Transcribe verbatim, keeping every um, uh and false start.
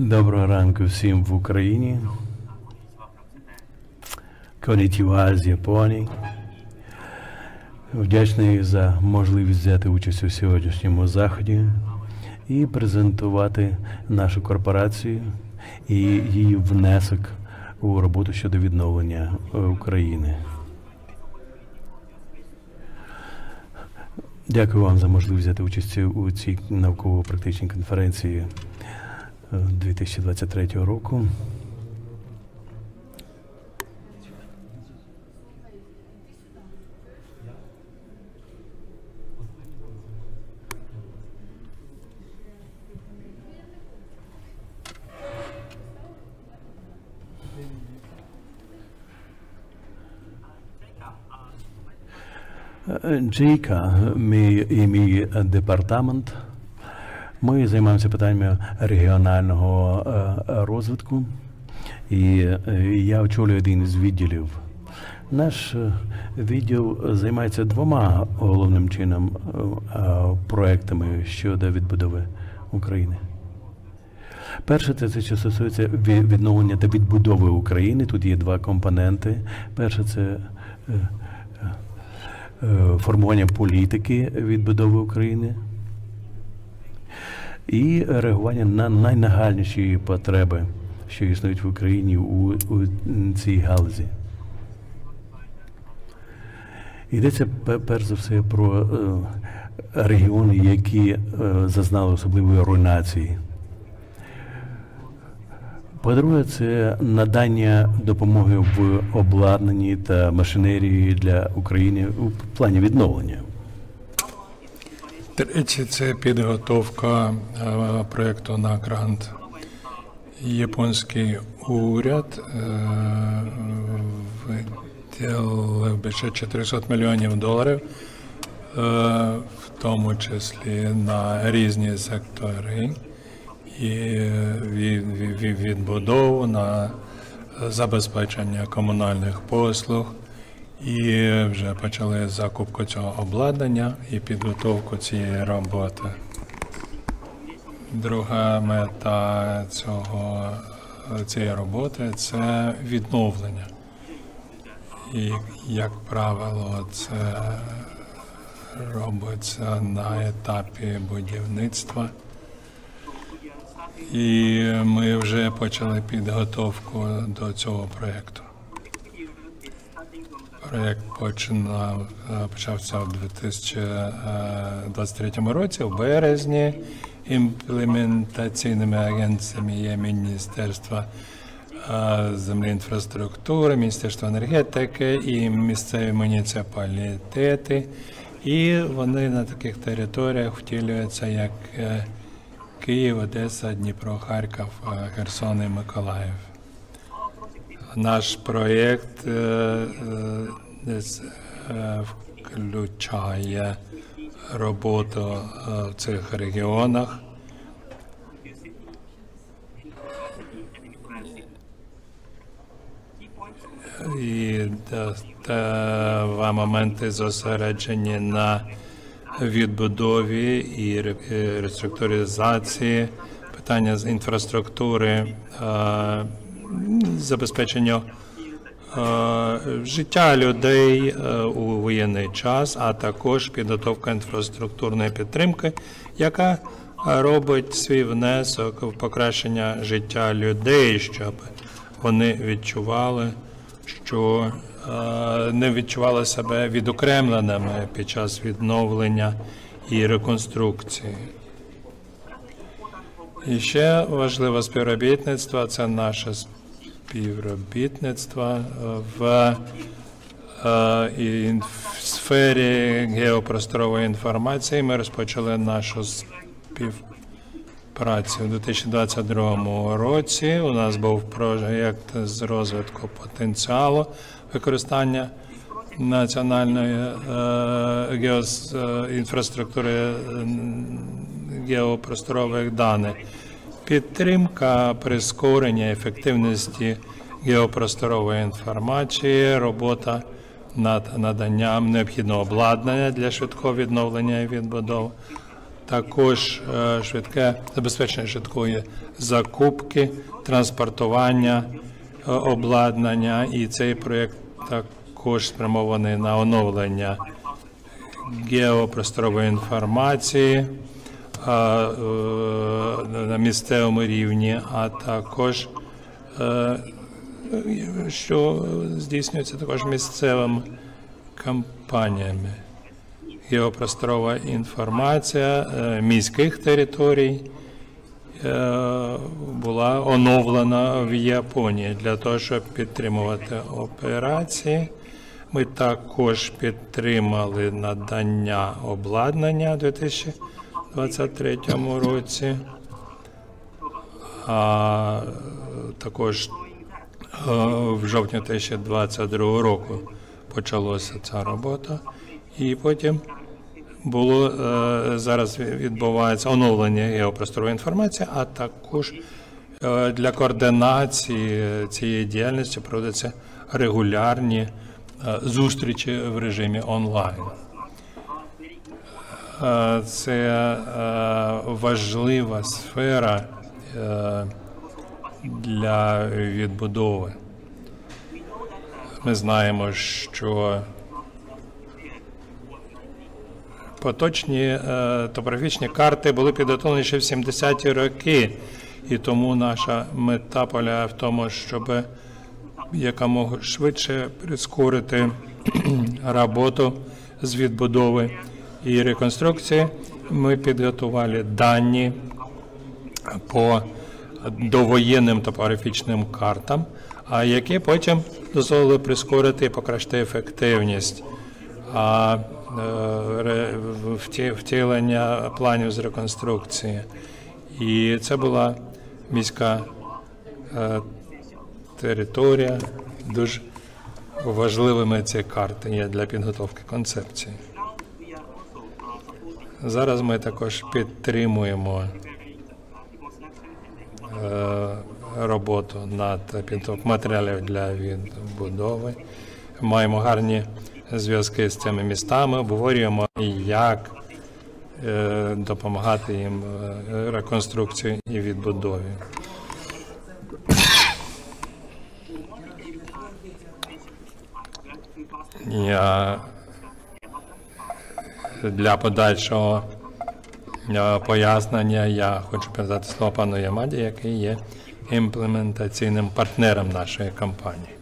Доброго ранку всім в Україні. Конічіва з Японії. Вдячний за можливість взяти участь у сьогоднішньому заході і презентувати нашу корпорацію і її внесок у роботу щодо відновлення України. Дякую вам за можливість взяти участь у цій науково-практичній конференції дві тисячі двадцять третього року. Джейка, мій і мій департамент, ми займаємося питаннями регіонального розвитку, і я очолюю один із відділів. Наш відділ займається двома головним чином проектами щодо відбудови України. Перше, це те, що стосується відновлення та відбудови України. Тут є два компоненти. Перше, це формування політики відбудови України і реагування на найнагальніші потреби, що існують в Україні у, у цій галузі. Йдеться перш за все про е, регіони, які е, зазнали особливої руйнації. По-друге, це надання допомоги в обладнанні та машинерії для України у плані відновлення. Третє – це підготовка е, проєкту на грант. Японський уряд е, виділив більше чотириста мільйонів доларів, е, в тому числі на різні сектори. І відбудову, на забезпечення комунальних послуг, і вже почали закупку цього обладнання і підготовку цієї роботи. Друга мета цього, цієї роботи – це відновлення. І, як правило, це робиться на етапі будівництва. І ми вже почали підготовку до цього проєкту. Проєкт починав, почався у дві тисячі двадцять третьому році, у березні. Імплементаційними агенціями є Міністерство землі інфраструктури, Міністерство енергетики і місцеві муніципалітети. І вони на таких територіях втілюються як Київ, Одеса, Дніпро, Харків, Херсон і Миколаїв. Наш проєкт е, е, включає роботу в цих регіонах. І два моменти зосереджені на відбудові і реструктуризації, питання з інфраструктури, забезпечення життя людей у воєнний час, а також підготовка інфраструктурної підтримки, яка робить свій внесок в покращення життя людей, щоб вони відчували, що не відчували себе відокремленими під час відновлення і реконструкції. І ще важливе співробітництво – це наше співробітництво в, в сфері геопросторової інформації. Ми розпочали нашу співпрацю у дві тисячі двадцять другому році. У нас був проєкт з розвитку потенціалу використання національної е, геос, е, інфраструктури е, геопросторових даних. Підтримка прискорення ефективності геопросторової інформації, робота над наданням необхідного обладнання для швидкого відновлення і відбудови, також швидке забезпечення швидкої закупки, транспортування обладнання, і цей проєкт також спрямований на оновлення геопросторової інформації на місцевому рівні, а також що здійснюється також місцевими компаніями. Геопросторова інформація міських територій була оновлена в Японії для того, щоб підтримувати операції. Ми також підтримали надання обладнання у дві тисячі двадцять третьому році, а також в жовтні дві тисячі двадцять другого року почалася ця робота, і потім було, зараз відбувається оновлення геопросторової інформації, а також для координації цієї діяльності проводяться регулярні зустрічі в режимі онлайн. Це важлива сфера для відбудови. Ми знаємо, що поточні топографічні карти були підготовлені ще в сімдесяті роки, і тому наша мета полягає в тому, щоб якомога швидше прискорити роботу з відбудови і реконструкції. Ми підготували дані по довоєнним топографічним картам, а які потім дозволили прискорити і покращити ефективність а, е, втілення планів з реконструкції. І це була міська е, територія. Дуже важливими ці карти є для підготовки концепції. Зараз ми також підтримуємо е, роботу над підготовкою матеріалів для відбудови. Маємо гарні зв'язки з цими містами, обговорюємо, як е, допомагати їм в реконструкції і відбудові. Я для подальшого пояснення я хочу передати слово пану Ямаді, який є імплементаційним партнером нашої компанії.